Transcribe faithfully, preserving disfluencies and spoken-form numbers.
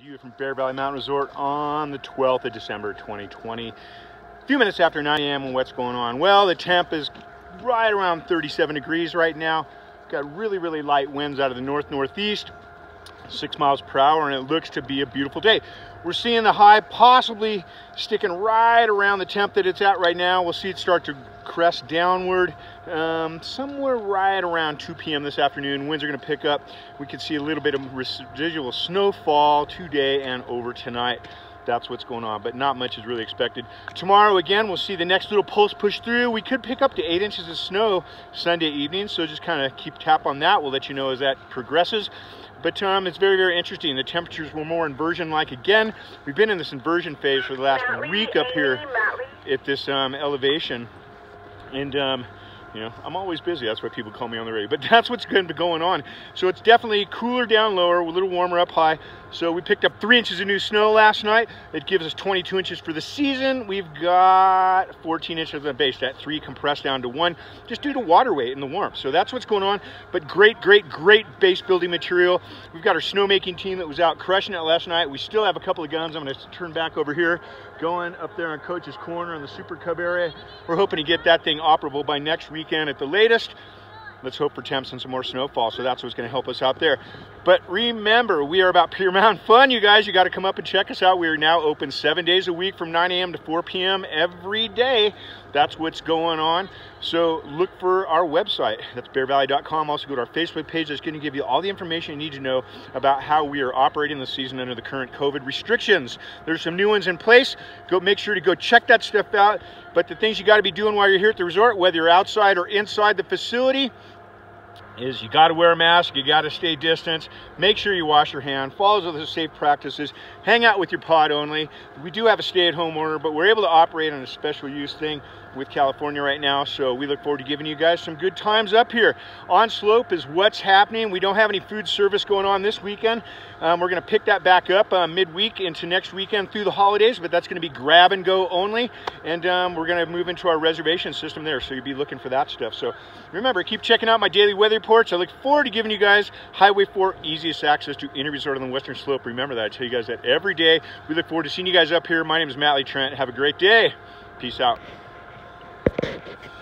you from Bear Valley Mountain Resort on the twelfth of December twenty twenty. A few minutes after nine A M and what's going on? Well, the temp is right around thirty-seven degrees right now. Got really, really light winds out of the north-northeast, six miles per hour, and it looks to be a beautiful day. We're seeing the high possibly sticking right around the temp that it's at right now. We'll see it start to crest downward um, somewhere right around two P M this afternoon. Winds are going to pick up. We could see a little bit of residual snowfall today and over tonight. That's what's going on, but not much is really expected. Tomorrow, again, we'll see the next little pulse push through. We could pick up to eight inches of snow Sunday evening, so just kind of keep tap on that. We'll let you know as that progresses. But um, it's very, very interesting. The temperatures were more inversion-like again. We've been in this inversion phase for the last week up here at this um, elevation. And, um, you know, I'm always busy. That's why people call me on the radio. But that's what's going to be going on. So it's definitely cooler down lower, a little warmer up high. So we picked up three inches of new snow last night. It gives us twenty-two inches for the season. We've got fourteen inches of the base. That three compressed down to one, just due to water weight and the warmth. So that's what's going on. But great, great, great base building material. We've got our snowmaking team that was out crushing it last night. We still have a couple of guns. I'm going to turn back over here, going up there on Coach's Corner in the Super Cub area. We're hoping to get that thing operable by next weekend at the latest. Let's hope for temps and some more snowfall, so that's what's going to help us out there. But remember, we are about Pure Mountain fun, you guys. You got to come up and check us out. We are now open seven days a week from nine A M to four P M every day. That's what's going on. So look for our website. That's bear valley dot com. Also go to our Facebook page. That's going to give you all the information you need to know about how we are operating this season under the current COVID restrictions. There's some new ones in place. Go make sure to go check that stuff out. But the things you got to be doing while you're here at the resort, whether you're outside or inside the facility, is you got to wear a mask, you got to stay distant, make sure you wash your hand, follow the safe practices, hang out with your pod only. We do have a stay-at-home order, but we're able to operate on a special use thing with California right now, so we look forward to giving you guys some good times up here. On slope is what's happening. We don't have any food service going on this weekend. Um, we're going to pick that back up uh, midweek into next weekend through the holidays, but that's going to be grab and go only, and um, we're going to move into our reservation system there, so you'll be looking for that stuff. So remember, keep checking out my daily weather reports. I look forward to giving you guys Highway four easiest access to any resort on the Western Slope. Remember that. I tell you guys that every day. We look forward to seeing you guys up here. My name is Matt Lee Trent. Have a great day. Peace out.